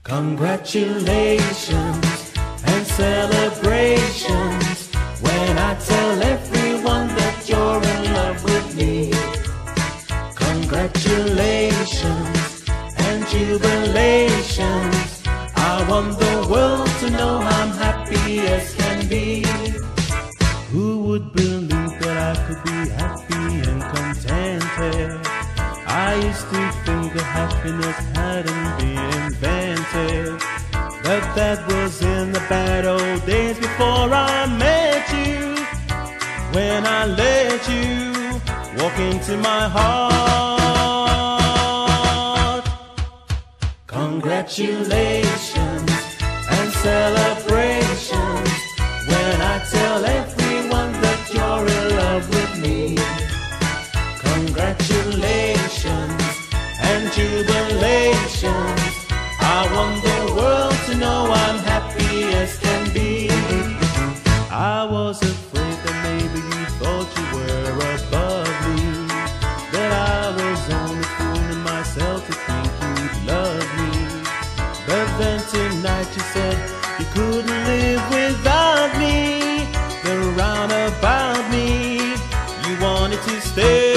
Congratulations and celebrations when I tell everyone that you're in love with me. Congratulations and jubilations. I want the world to know I'm happy as can be. Who would believe that I could be happy and contented? I used to think that happiness hadn't been invented, but that was in the bad old days before I met you. When I let you walk into my heart. Congratulations and celebrations when I tell everyone that you're in love with me. Congratulations and jubilations. I want the world to know I'm happy as can be. I was afraid that maybe you thought you were above me, that I was only fooling myself to think you'd love me. But then tonight you said you couldn't live without me. Then round about me you wanted to stay.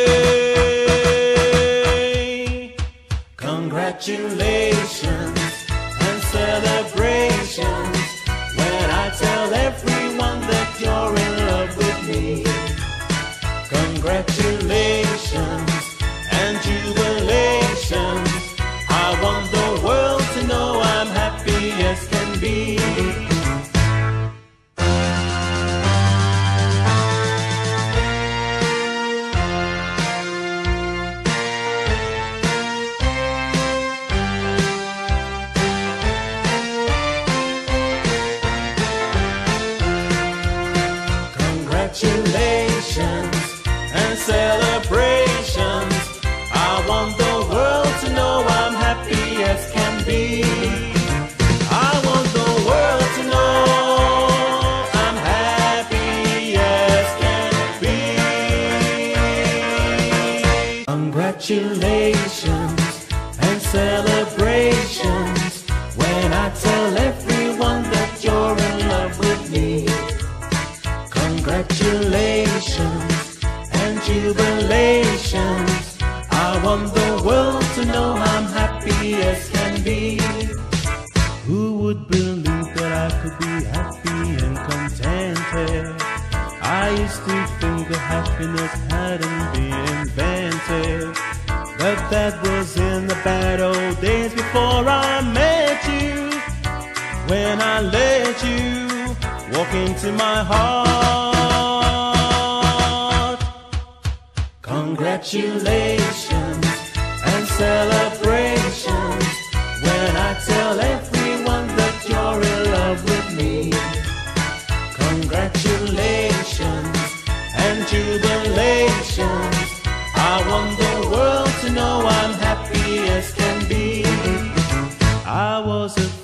Congratulations and celebrations when I tell everyone that you're in love with me. Congratulations and jubilations. I want the world to know I'm happy as can be. Congratulations and celebrations. I want the world to know I'm happy as can be. I want the world to know I'm happy as can be. Congratulations and celebrations when I tell everyone that you're in love with me. Congratulations and jubilations. I want the world to know I'm happy as can be. Who would believe that I could be happy and contented? I used to think that happiness hadn't been invented, but that was in the bad old days before I met you. When I let you walk into my heart. Congratulations and celebrations when I tell everyone that you're in love with me. Congratulations and jubilations. I want the world to know I'm happy as can be. I was